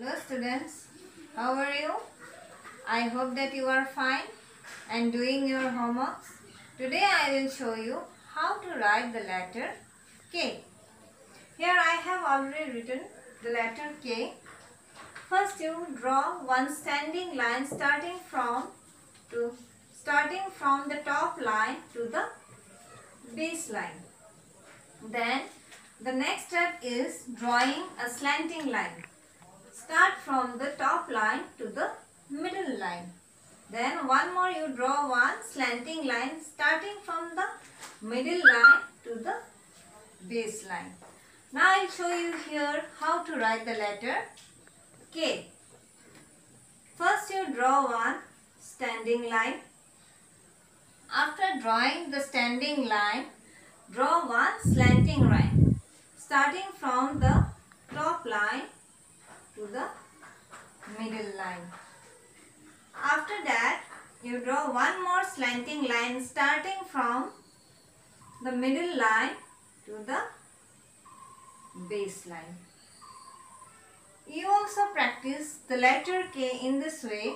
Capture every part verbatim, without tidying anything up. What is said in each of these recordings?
Hello students, how are you? I hope that you are fine and doing your homeworks. Today I will show you how to write the letter K. Here I have already written the letter K. First you draw one standing line starting from to starting from the top line to the base line. Then the next step is drawing a slanting line. Start from the top line to the middle line. Then one more you draw one slanting line starting from the middle line to the base line. Now I will show you here how to write the letter K. First you draw one standing line. After drawing the standing line, draw one slanting line starting from the top line to the middle line. After that, you draw one more slanting line starting from the middle line to the base line. You also practice the letter K in this way.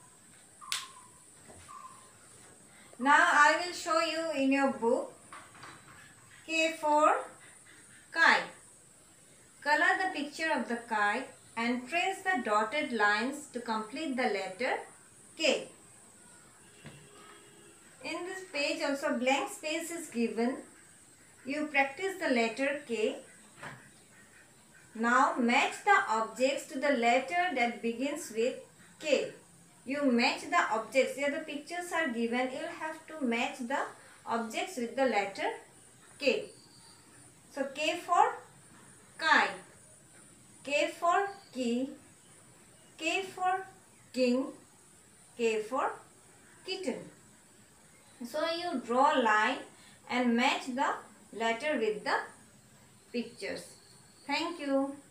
Now I will show you in your book K for kite. Color the picture of the kite and trace the dotted lines to complete the letter K. In this page also blank space is given. You practice the letter K. Now match the objects to the letter that begins with K. You match the objects. Here the pictures are given. You will have to match the objects with the letter K. So K for kite. K for key, K for king, K for kitten. So you draw a line and match the letter with the pictures. Thank you.